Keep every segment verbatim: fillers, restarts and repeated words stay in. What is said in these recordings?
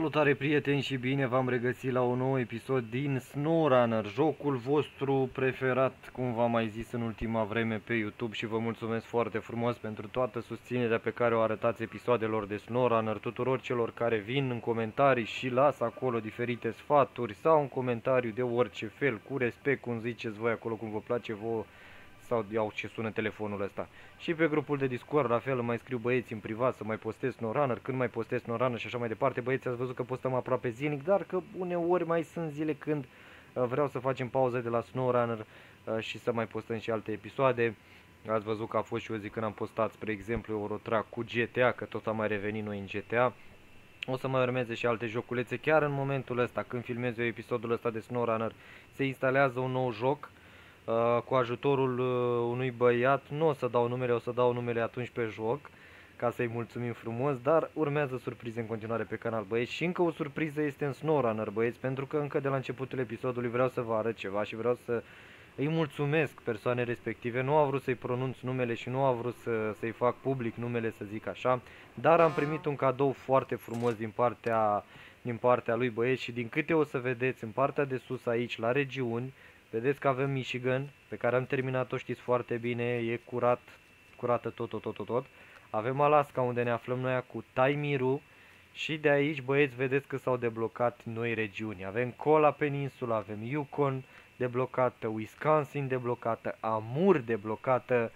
Salutare prieteni și bine v-am regăsit la un nou episod din SnowRunner, jocul vostru preferat, cum v-am mai zis în ultima vreme pe YouTube, și vă mulțumesc foarte frumos pentru toată susținerea pe care o arătați episoadelor de SnowRunner, tuturor celor care vin în comentarii și lasă acolo diferite sfaturi sau un comentariu de orice fel, cu respect, cum ziceți voi acolo, cum vă place vouă, sau iau ce sună telefonul ăsta. Și pe grupul de Discord, la fel, mai scriu băieți în privat să mai postez SnowRunner, când mai postez SnowRunner și așa mai departe. Băieți, ați văzut că postăm aproape zilnic, dar că uneori mai sunt zile când uh, vreau să facem pauză de la SnowRunner uh, și să mai postăm și alte episoade. Ați văzut că a fost și o zi când am postat, spre exemplu, Eurotrack cu G T A, că tot am mai revenit noi în G T A. O să mai urmeze și alte joculețe. Chiar în momentul ăsta, când filmez eu episodul ăsta de SnowRunner, se instalează un nou joc. Uh, cu ajutorul uh, unui băiat, nu o să dau numele, o să dau numele atunci pe joc, ca să-i mulțumim frumos, dar urmează surprize în continuare pe canal, băieți, și încă o surpriză este în SnowRunner, băieți, pentru că încă de la începutul episodului vreau să vă arăt ceva și vreau să îi mulțumesc persoanei respective. Nu a vrut să-i pronunț numele și nu a vrut să, să-i fac public numele, să zic așa, dar am primit un cadou foarte frumos din partea, din partea lui, băieți, și din câte o să vedeți în partea de sus aici, la regiuni, vedeți că avem Michigan, pe care am terminat-o, știți foarte bine, e curat, curată tot, tot, tot, tot, tot. Avem Alaska, unde ne aflăm noi cu Taimiru, și de aici, băieți, vedeți că s-au deblocat noi regiuni. Avem Kola Peninsula, avem Yukon deblocată, Wisconsin deblocată, Amur deblocată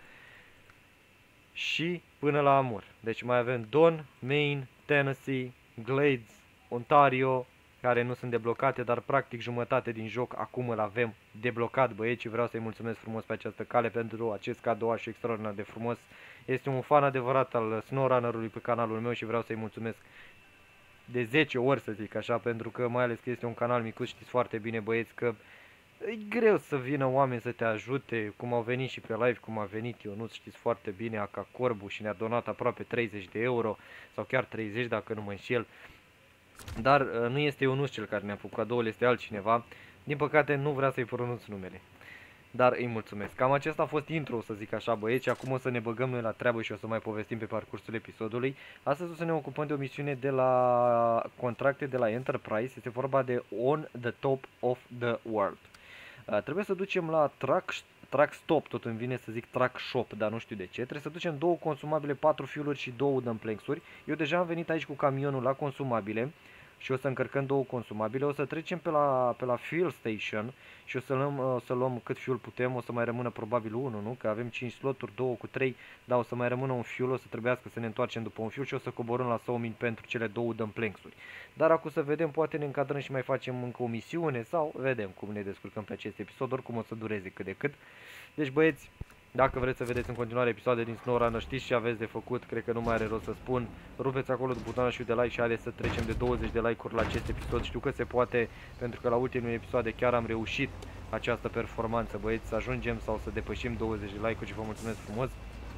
și până la Amur. Deci mai avem Don, Maine, Tennessee, Glades, Ontario, care nu sunt deblocate, dar practic jumătate din joc acum îl avem deblocat, băieți, și vreau să-i mulțumesc frumos pe această cale pentru acest cadouaș extraordinar de frumos. Este un fan adevărat al SnowRunner-ului pe canalul meu și vreau să-i mulțumesc de zece ori, să zic așa, pentru că mai ales că este un canal micuț, știți foarte bine, băieți, că e greu să vină oameni să te ajute, cum au venit și pe live, cum a venit Ionuț, știți foarte bine, Aca Corbu, și ne-a donat aproape treizeci de euro, sau chiar treizeci dacă nu mă înșel. Dar uh, nu este Ionuț cel care ne-a făcut cadoul, este altcineva. Din păcate nu vrea să-i pronunț numele, dar îi mulțumesc. Cam acesta a fost intro, să zic așa, băieți. Acum o să ne băgăm noi la treabă și o să mai povestim pe parcursul episodului. Astăzi o să ne ocupăm de o misiune de la contracte de la Enterprise. Este vorba de On the Top of the World. uh, Trebuie să ducem la Truck Truck Stop, tot îmi vine să zic Truck Shop, dar nu știu de ce. Trebuie să ducem două consumabile, patru fuel-uri și două dumplex-uri. Eu deja am venit aici cu camionul la consumabile și o să încărcăm două consumabile. O să trecem pe la, pe la fuel station și o să luăm, o să luăm cât fuel putem. O să mai rămână probabil unul, nu? Că avem cinci sloturi, două cu trei, dar o să mai rămână un fuel. O să trebuiască să ne întoarcem după un fuel și o să coborâm la Saumin pentru cele două dumplex-uri. Dar acum să vedem, poate ne încadrăm și mai facem încă o misiune sau vedem cum ne descurcăm pe acest episod. Oricum o să dureze cât de cât. Deci, băieți, dacă vreți să vedeți în continuare episoade din SnowRunner, știți ce aveți de făcut, cred că nu mai are rost să spun. Rupeți acolo butonul și de like și haideți să trecem de douăzeci de like-uri la acest episod. Știu că se poate, pentru că la ultimele episoade chiar am reușit această performanță, băieți, să ajungem sau să depășim douăzeci de like-uri și vă mulțumesc frumos.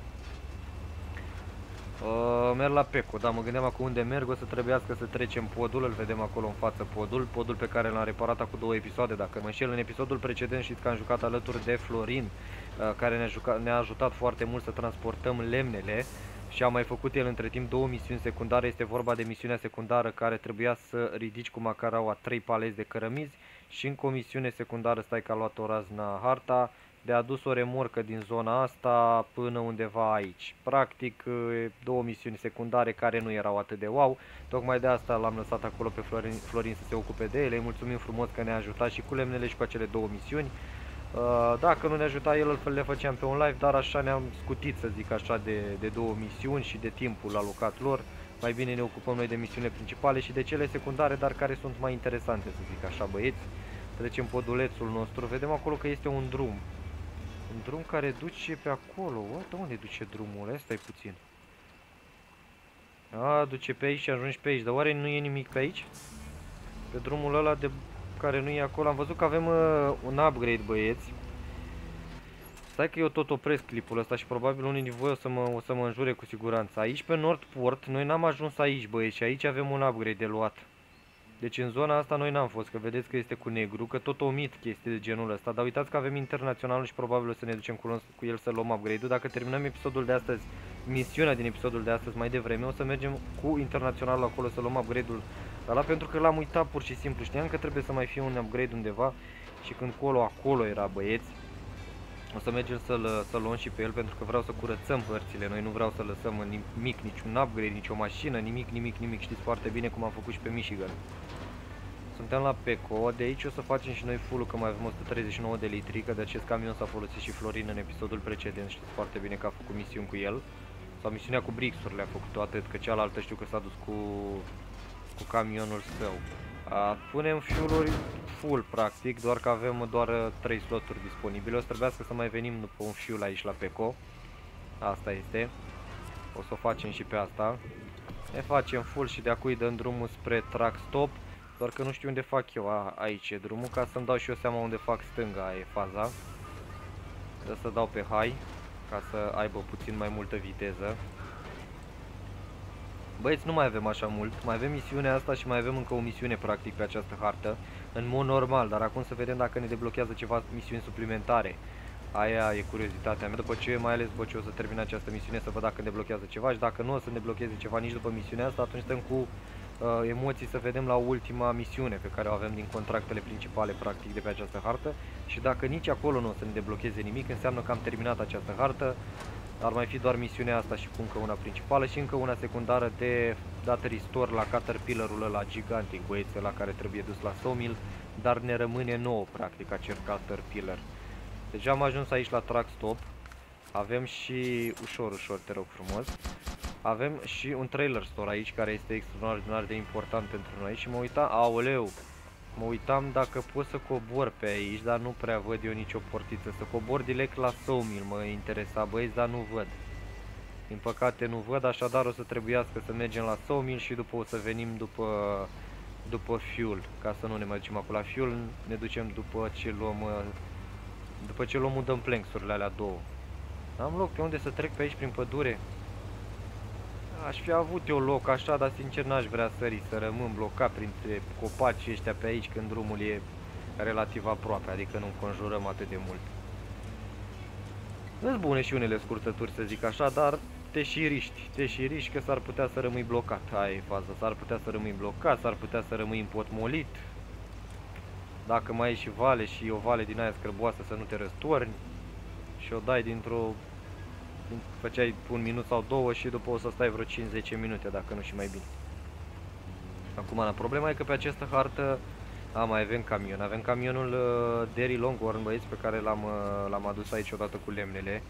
Uh, merg la Peco, da, mă gândeam acum unde merg, o să trebuiască să trecem podul, îl vedem acolo în față podul, podul pe care l-am reparat acum două episoade, dacă mă înșel. În episodul precedent știți că am jucat alături de Florin, uh, care ne-a ne ajutat foarte mult să transportăm lemnele și am mai făcut el între timp două misiuni secundare. Este vorba de misiunea secundară care trebuia să ridici cu macaraua trei paleți de cărămizi și încă o misiune secundară, stai că a luat o razna harta, de adus o remorcă din zona asta până undeva aici. Practic două misiuni secundare care nu erau atât de wow. Tocmai de asta l-am lăsat acolo pe Florin, Florin să se ocupe de ele. Îi mulțumim frumos că ne-a ajutat și cu lemnele și cu acele două misiuni. Dacă nu ne ajuta el, îl le făceam pe un live, dar așa ne-am scutit, să zic așa, de, de două misiuni și de timpul alocat lor. Mai bine ne ocupăm noi de misiunile principale și de cele secundare, dar care sunt mai interesante, să zic așa, băieți. Trecem podulețul nostru, vedem acolo că este un drum. Un drum care duce pe acolo. What? Unde duce drumul? Stai puțin. A, duce pe aici și ajungi pe aici. Dar oare nu e nimic pe aici? Pe drumul ăla de care nu e acolo. Am văzut că avem uh, un upgrade, băieți. Stai că eu tot opresc clipul ăsta și probabil unii din voi o să mă, o să mă înjure cu siguranță. Aici pe Northport, noi n-am ajuns aici, băieți, și aici avem un upgrade de luat. Deci în zona asta noi n-am fost, că vedeți că este cu negru, că tot omit chestii de genul ăsta. Dar uitați că avem internaționalul și probabil o să ne ducem cu, cu el să luăm upgrade-ul. Dacă terminăm episodul de astăzi, misiunea din episodul de astăzi mai devreme, o să mergem cu internaționalul acolo să luăm upgrade-ul Ăla pentru că l-am uitat pur și simplu, știam că trebuie să mai fie un upgrade undeva și când colo acolo era, băieți. O să mergem să-l să luăm și pe el pentru că vreau să curățăm hărțile. Noi nu vreau să lăsăm nimic, niciun upgrade, nicio mașină, nimic, nimic, nimic. Știți foarte bine cum am făcut și pe Michigan. Suntem la Peco, de aici o să facem și noi full-ul, că mai avem o sută treizeci și nouă de litri, că de acest camion s-a folosit și Florin în episodul precedent, știți foarte bine că a făcut misiuni cu el. Sau misiunea cu Brixurile a făcut atât, că cealaltă știu că s-a dus cu, cu camionul său. A, punem fuel-uri full practic, doar că avem doar trei sloturi disponibile. O să trebuiască să mai venim după un fuel aici la Peco. Asta este. O să o facem și pe asta. Ne facem full și de acum dăm drumul spre truck stop. Doar că nu știu unde fac eu, a, aici e drumul, ca să-mi dau și eu seama unde fac stânga, e faza. Trebuie să dau pe high, ca să aibă puțin mai multă viteză. Băieți, nu mai avem așa mult, mai avem misiunea asta și mai avem încă o misiune practic pe această hartă, în mod normal, dar acum să vedem dacă ne deblochează ceva misiuni suplimentare. Aia e curiozitatea mea, după ce, mai ales după ce o să termin această misiune, să văd dacă ne deblochează ceva și dacă nu o să ne deblocheze ceva nici după misiunea asta, atunci stăm cu uh, emoții să vedem la ultima misiune pe care o avem din contractele principale practic de pe această hartă și dacă nici acolo nu o să ne deblocheze nimic, înseamnă că am terminat această hartă. Ar mai fi doar misiunea asta și cu încă una principală și încă una secundară de dat restore la Caterpillar-ul ăla gigantic, băiețe, la care trebuie dus la sawmill, dar ne rămâne nouă practic acel Caterpillar. Deja am ajuns aici la truck stop. Avem și ușor, ușor, te rog frumos. Avem și un trailer store aici care este extraordinar de important pentru noi și mă uitam, aoleu, mă uitam dacă pot să cobor pe aici, dar nu prea văd eu nicio portiță. Să cobor direct la sawmill mă interesa, băieți, dar nu văd. Din păcate nu văd, așadar o să trebuiască să mergem la sawmill și după o să venim după, după fuel. Ca să nu ne mai ducem acolo la fuel, ne ducem după ce luăm, după ce luăm udăm planks-urile alea două. Am loc pe unde să trec pe aici prin pădure? Aș fi avut eu loc așa, dar sincer n-aș vrea sări, să rămân blocat printre copacii ăștia pe aici când drumul e relativ aproape, adică nu înconjurăm atât de mult. Nu-s bune și unele scurtături, să zic așa, dar te și riști, te și riști că s-ar putea să rămâi blocat. Aia e faza, s-ar putea să rămâi blocat, s-ar putea să rămâi împotmolit. Dacă mai e și vale și o vale din aia scârboasă să nu te răstorni și o dai dintr-o... făceai un minut sau două și după o să stai vreo cinci zece minute, dacă nu și mai bine. Acum, problema e că pe această hartă a, mai avem camion. Avem camionul uh, Derry Longhorn, băieți, pe care l-am uh, l-am adus aici odată cu lemnele.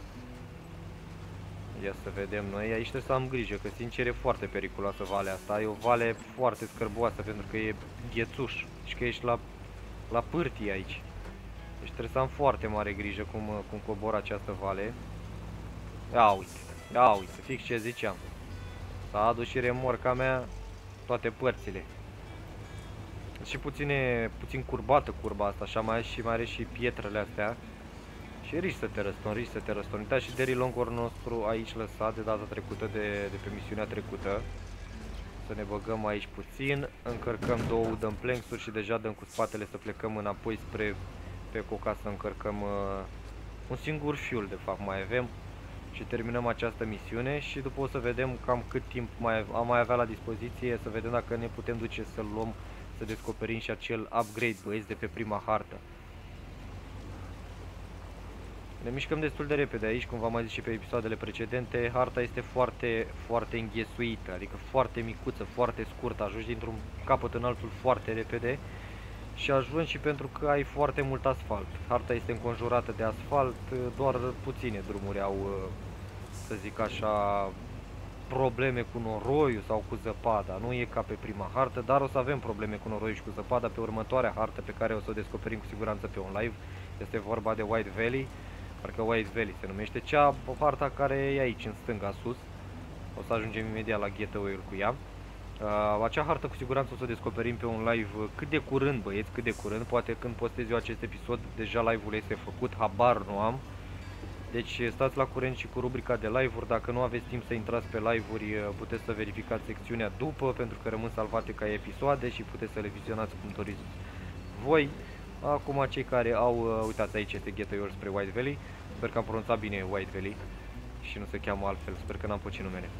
Ia să vedem noi. Aici trebuie să am grijă, că sincer e foarte periculoasă valea asta. E o vale foarte scârboasă pentru că e ghețuș și că ești la, la pârtii aici. Deci trebuie să am foarte mare grijă cum, cum cobor această vale. Ia uite, ia uite, fix ce ziceam. S-a adus și remorca mea toate părțile. Și puține, puțin curbată curba asta, așa mai, și mai are și pietrele astea. Și riști să te răstorni, riști să te răstorni. Uitați și Derry Longhorn nostru aici lăsat de data trecută, de, de pe misiunea trecută. Să ne băgăm aici puțin, încărcăm două udăm planks-uri și deja dăm cu spatele să plecăm înapoi spre Peco ca să încărcăm uh, un singur fuel, de fapt mai avem. Și terminăm această misiune și după o să vedem cam cât timp mai am mai avea la dispoziție, să vedem dacă ne putem duce să luăm, să descoperim și acel upgrade, băieți, de pe prima hartă. Ne mișcăm destul de repede aici, cum v-am mai zis și pe episoadele precedente, harta este foarte, foarte înghesuită, adică foarte micuță, foarte scurtă, ajungi dintr-un capăt în altul foarte repede și ajungi și pentru că ai foarte mult asfalt. Harta este înconjurată de asfalt, doar puține drumuri au, să zic așa, probleme cu noroiul sau cu zăpada. Nu e ca pe prima hartă, dar o să avem probleme cu noroiul și cu zăpada pe următoarea hartă pe care o să o descoperim cu siguranță pe un live. Este vorba de White Valley, parcă White Valley se numește, cea harta care e aici în stânga sus. O să ajungem imediat la gateway-ul cu ea. Uh, acea hartă cu siguranță o să o descoperim pe un live cât de curând, băieți, cât de curând. Poate când postez eu acest episod, deja live-ul este făcut, habar nu am. Deci stați la curent și cu rubrica de live-uri. Dacă nu aveți timp să intrați pe live-uri, puteți să verificați secțiunea după, pentru că rămân salvate ca episoade și puteți să le vizionați cum doriți voi. Acum cei care au, uitați, aici este gateway-ul spre White Valley. Sper că am pronunțat bine White Valley și nu se cheamă altfel, sper că n-am păcit numele.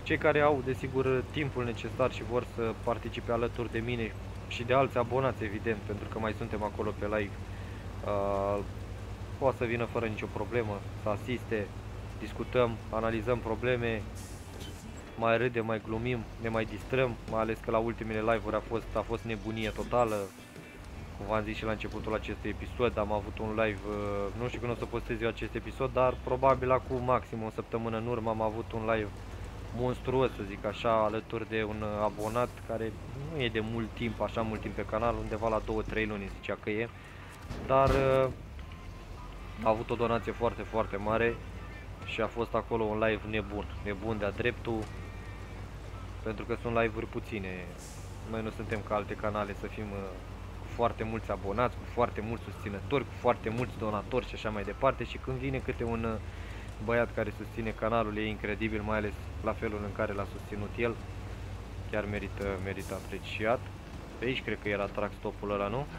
cei care au, desigur, timpul necesar și vor să participe alături de mine și de alți abonați, evident, pentru că mai suntem acolo pe live, uh, poate să vină fără nicio problemă, să asiste, discutăm, analizăm probleme, mai râdem, mai glumim, ne mai distrăm, mai ales că la ultimele live-uri a fost, a fost nebunie totală. Cum v-am zis și la începutul acestui episod, am avut un live, nu știu când o să postez eu acest episod, dar probabil acum maxim o săptămână în urmă am avut un live monstruos, să zic așa, alături de un abonat care nu e de mult timp, așa mult timp pe canal, undeva la două trei luni zicea că e, dar a avut o donație foarte, foarte mare și a fost acolo un live nebun, nebun de-a dreptul, pentru că sunt live-uri puține, noi nu suntem ca alte canale să fim foarte mulți abonați, cu foarte mulți susținători, cu foarte mulți donatori și așa mai departe, și când vine câte un băiat care susține canalul, e incredibil, mai ales la felul în care l-a susținut el, chiar merită, merită apreciat. Pe aici cred că era track stopul ăla, nu?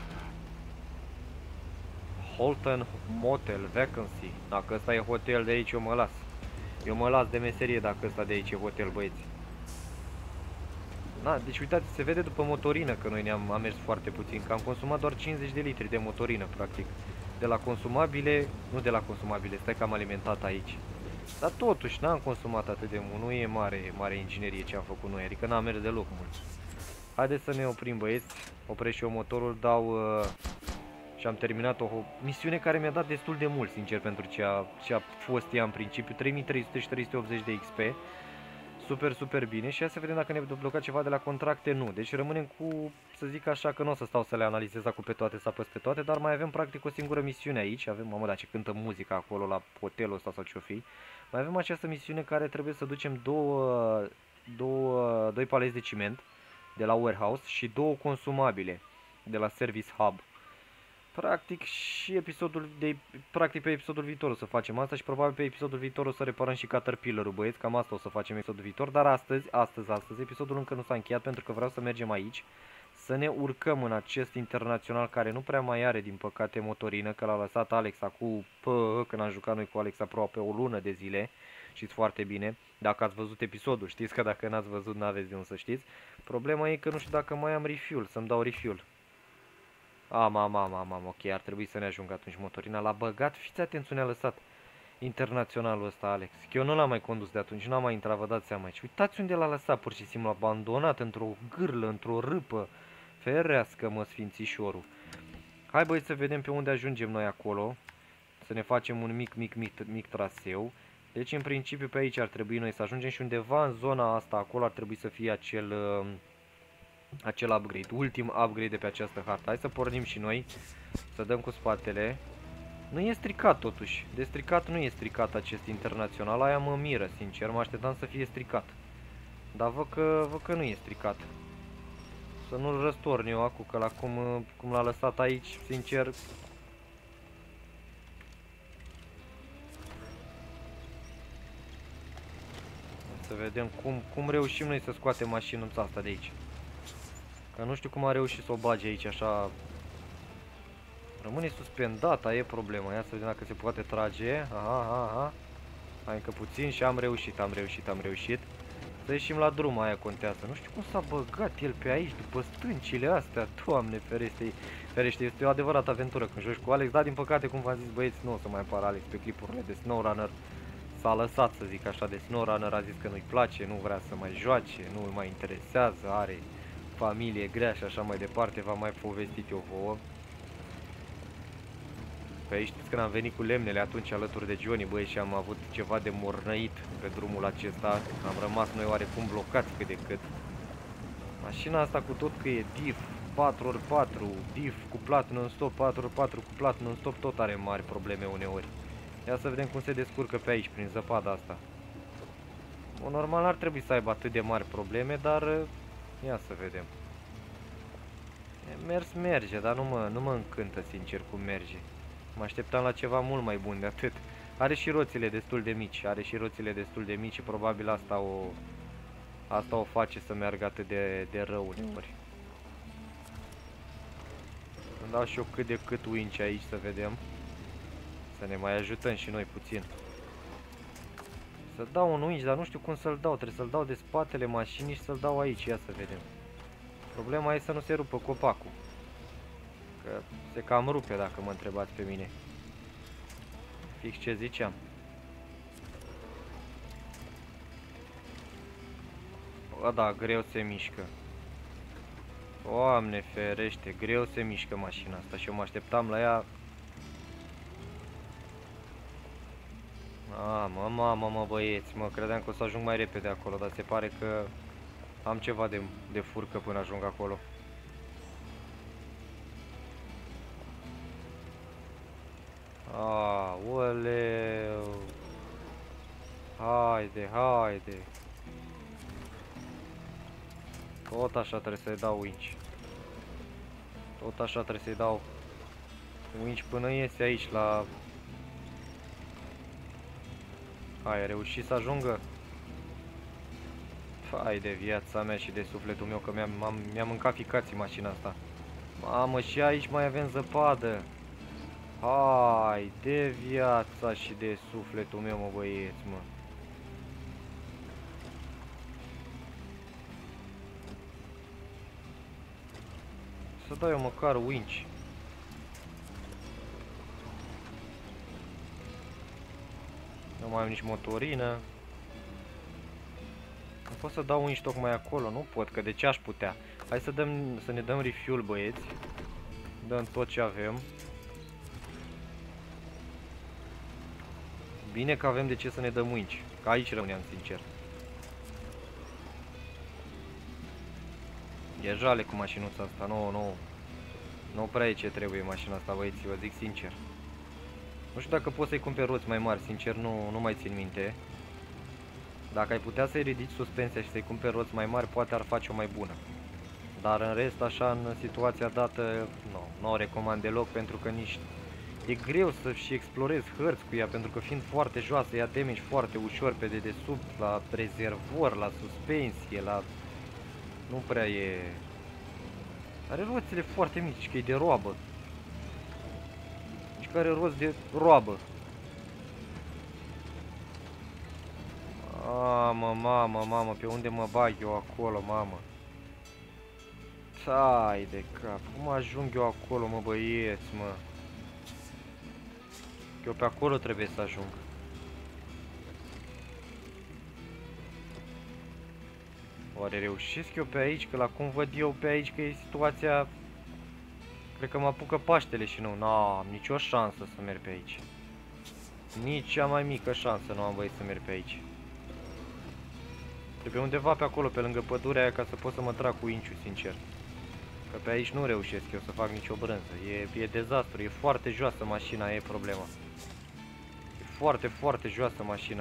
Holton Motel Vacancy. Dacă ăsta e hotel de aici, eu mă las. Eu mă las de meserie dacă ăsta de aici e hotel, băieți. Na, deci uitați, se vede după motorină că noi ne-am am mers foarte puțin, că am consumat doar cincizeci de litri de motorină, practic. De la consumabile, nu de la consumabile, stai că am alimentat aici. Dar totuși n-am consumat atât de mult, nu e mare, mare inginerie ce am făcut noi, adică n-am mers deloc mult. Haideți să ne oprim, băieți, opresc și eu motorul, dau uh, și am terminat o misiune care mi-a dat destul de mult, sincer, pentru ce a, ce a fost ea în principiu, trei mii trei sute și trei sute optzeci de X P. Super, super bine, și ia să vedem dacă ne debloca ceva de la contracte, nu. Deci rămânem cu, să zic așa, că nu o să stau să le analizez acum pe toate, să apăs pe toate, dar mai avem practic o singură misiune aici. Avem, mamă, da, ce cântă muzica acolo la hotelul ăsta sau ce-o fi. Mai avem această misiune care trebuie să ducem două, două, doi paleți de ciment de la warehouse și două consumabile de la Service Hub. Practic și episodul de, practic pe episodul viitor o să facem asta și probabil pe episodul viitor o să reparăm și Caterpillar-ul, băieți, cam asta o să facem episodul viitor, dar astăzi, astăzi, astăzi, episodul încă nu s-a încheiat pentru că vreau să mergem aici, să ne urcăm în acest internațional care nu prea mai are, din păcate, motorină, că l-a lăsat Alex acum, pă, când am jucat noi cu Alex aproape o lună de zile, știți foarte bine, dacă ați văzut episodul, știți că dacă n-ați văzut n-aveți de unde să știți. Problema e că nu știu dacă mai am refuel, să-mi dau refuel. Am, am, am, am, am, ok, ar trebui să ne ajungă atunci motorina. L-a băgat, fiți atenți unde a lăsat internaționalul ăsta, Alex. Că eu nu l-am mai condus de atunci, n-am mai intrat, vă dați seama aici. Uitați unde l-a lăsat, pur și simplu abandonat într-o gârlă, într-o râpă. Ferească-mă, sfințișorul. Hai, băi, să vedem pe unde ajungem noi acolo. Să ne facem un mic, mic, mic, mic traseu. Deci, în principiu, pe aici ar trebui noi să ajungem și undeva în zona asta, acolo ar trebui să fie acel... Uh, acel upgrade, ultim upgrade de pe această hartă. Hai să pornim și noi, să dăm cu spatele. Nu e stricat totuși, de stricat nu e stricat acest internațional, aia mă miră, sincer, mă așteptam să fie stricat. Dar văd că, văd că nu e stricat. Să nu-l răstorn eu acum, că la cum, cum l-a lăsat aici, sincer... Să vedem cum, cum reușim noi să scoatem mașinuța asta de aici. Că nu știu cum a reușit să o bage aici așa. Rămâne suspendată, e problema. Ia să vedem dacă se poate trage. Aha, aha, aha. Hai încă puțin și am reușit, am reușit, am reușit. Să ieșim la drum, aia contează. Nu știu cum s-a băgat el pe aici, după stâncile astea. Doamne ferește, ferește, este o adevărată aventură când joci cu Alex. Dar din păcate, cum v-am zis, băieți, nu o să mai apară Alex pe clipurile de SnowRunner. S-a lăsat, să zic așa, de SnowRunner, a zis că nu-i place, nu vrea să mai joace, nu îl mai interesează, are familie grea și așa mai departe, v-am mai povestit eu vouă. Pe aici știți când am venit cu lemnele atunci alături de Johnny, băi, și am avut ceva de mornăit pe drumul acesta, am rămas noi oarecum blocați cât de cât. Mașina asta cu tot că e diff patru ori patru, diff cuplat non-stop, patru ori patru cuplat non-stop, tot are mari probleme uneori. Ia să vedem cum se descurcă pe aici, prin zăpada asta. O, normal ar trebui să aibă atât de mari probleme, dar ia să vedem. Mers merge, dar nu mă, nu mă încântă, sincer, cum merge. Mă așteptam la ceva mult mai bun de atât. Are și roțile destul de mici, are și roțile destul de mici și probabil asta o, asta o face să meargă atât de, de rău uneori. Îmi dau și eu cât de cât winch aici să vedem. Să ne mai ajutăm și noi puțin. Să dau un winch, dar nu știu cum să-l dau. Trebuie să-l dau de spatele mașinii și să-l dau aici. Ia să vedem. Problema e să nu se rupă copacul. Că se cam rupe dacă mă întrebați pe mine. Fix ce ziceam. Bă, da, greu se mișcă. Doamne ferește, greu se mișcă mașina asta și eu mă așteptam la ea. Mamă, mamă, mă băieți, mă credeam că o să ajung mai repede acolo, dar se pare că am ceva de, de furcă până ajung acolo. Aoleu. Haide, haide. Tot așa trebuie să-i dau winch. Tot așa trebuie să-i dau winch până iese aici la... Hai, a reușit să ajungă? Hai de viața mea și de sufletul meu că mi-am mi mâncat ficații mașina asta. Mamă, și aici mai avem zăpadă. Hai de viața și de sufletul meu, mă băieți, mă. Să dau eu măcar winch. Nu mai am nici motorină. Nu pot să dau winch tocmai acolo, nu pot, că de ce aș putea? Hai să dăm, să ne dăm refuel, băieți. Dăm tot ce avem. Bine că avem de ce să ne dăm winch, că aici rămâneam, sincer. E jale cu mașinuța asta, nu, nu. Nu prea e ce trebuie mașina asta, băieți, vă zic sincer. Nu știu dacă poți să-i cumperi roți mai mari, sincer, nu, nu mai țin minte. Dacă ai putea să-i ridici suspensia și să-i cumperi roți mai mari, poate ar face-o mai bună. Dar în rest, așa, în situația dată, nu, nu o recomand deloc, pentru că nici... E greu să-și explorezi hărți cu ea, pentru că fiind foarte joasă, ia damage foarte ușor pe dedesubt, la rezervor, la suspensie, la... Nu prea e... Are roțile foarte mici, că e de roabă. Deci care are roți de roabă. Mamă, mamă, mamă, pe unde mă bag eu acolo, mamă? Hai de cap, cum ajung eu acolo, mă băieți, mă? Eu pe acolo trebuie să ajung. Oare reușesc eu pe aici? Că la cum văd eu pe aici că e situația... Cred că mă apucă Paștele și nu. N-am nicio șansă să merg pe aici. Nici cea mai mică șansă nu am, băieți, să merg pe aici. Trebuie undeva pe acolo, pe lângă pădurea aia, ca să pot să mă trag cu winch-ul, sincer. Că pe aici nu reușesc eu să fac nicio brânză. E, e dezastru, e foarte joasă mașina, e problema. E foarte, foarte joasă mașina.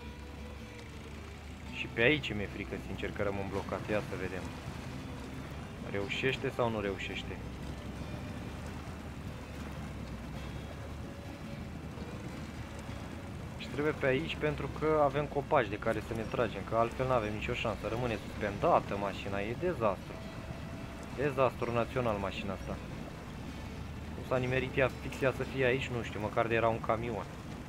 Și pe aici mi-e frică, sincer, că rămân blocat. Ia să vedem. Reușește sau nu reușește? Și trebuie pe aici pentru că avem copaci de care să ne tragem, că altfel nu avem nicio șansă. Rămâne suspendată mașina, e dezastru. Dezastru național mașina asta. Nu s-a nimerit ea fix ea să fie aici, nu știu, măcar de era un camion.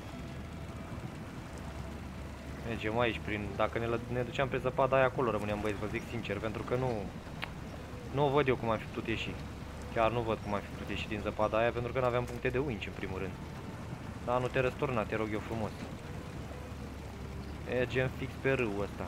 Mergem aici prin... Dacă ne, ne duceam pe zăpada aia acolo rămâneam, băieți, vă zic sincer, pentru că nu... Nu văd eu cum am fi putut ieși. Chiar nu văd cum am fi putut ieși din zăpada aia, pentru că nu aveam puncte de winch în primul rând. Dar nu te răsturna, te rog eu frumos. Mergem fix pe râu ăsta.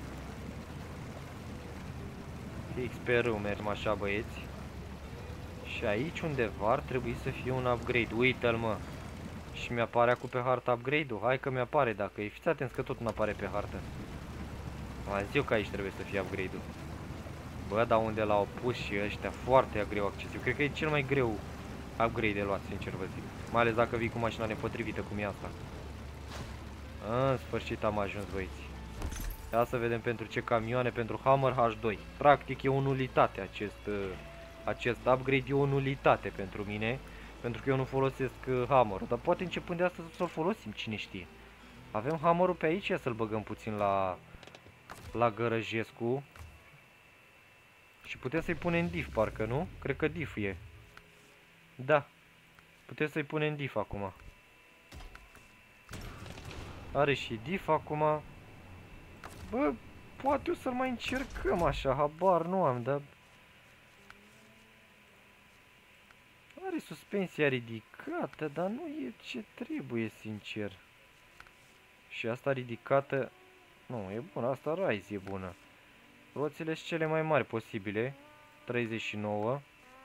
Fix pe râu mergem așa, băieți. Și aici undeva ar trebui să fie un upgrade. Uite-l, mă. Și mi-apare acum pe hartă upgrade-ul. Hai că mi-apare dacă e. Fiți atenți că tot nu apare pe hartă. Am zis eu că aici trebuie să fie upgrade-ul. Bă, dar unde l-au pus și ăștia, foarte greu accesibil. Cred că e cel mai greu upgrade de luat, sincer vă zic. Mai ales dacă vii cu mașina nepotrivită cum e asta. În sfârșit am ajuns, băieți. Ia să vedem pentru ce camioane, pentru Hammer H doi. Practic e o nulitate acest, acest upgrade, e o nulitate pentru mine. Pentru că eu nu folosesc Hammer-ul, dar poate începând de astăzi să-l folosim, cine știe. Avem Hammer-ul pe aici, să-l băgăm puțin la, la Gărăjescu. Și putem să-i punem diff, parcă, nu? Cred că diff e. Da. Putem să-i punem diff acum. Are și diff acum. Bă, poate o să-l mai încercăm așa, habar nu am, dar... Are suspensia ridicată, dar nu e ce trebuie, sincer. Și asta ridicată... Nu, e bună, asta Rise e bună. Roțile sunt cele mai mari posibile. treizeci și nouă.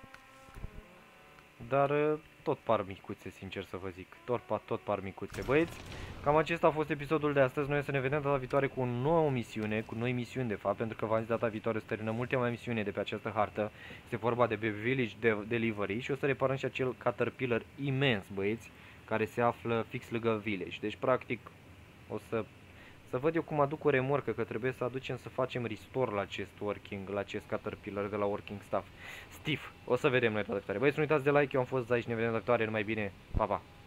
Dar tot par micuțe, sincer să vă zic. Tot, tot par micuțe. Băieți, cam acesta a fost episodul de astăzi. Noi o să ne vedem data viitoare cu o nouă misiune, cu noi misiuni de fapt, pentru că v-am zis data viitoare să terminăm multe mai misiuni de pe această hartă. Este vorba de Village Delivery și o să reparăm și acel Caterpillar imens, băieți, care se află fix lângă Village. Deci, practic, o să... Să văd eu cum aduc o remorcă, că trebuie să aducem să facem restore la acest working, la acest Caterpillar de la working staff. Steve, o să vedem noi data viitoare. Băieți, nu uitați de like, eu am fost aici, ne vedem data viitoare, numai bine, pa, pa!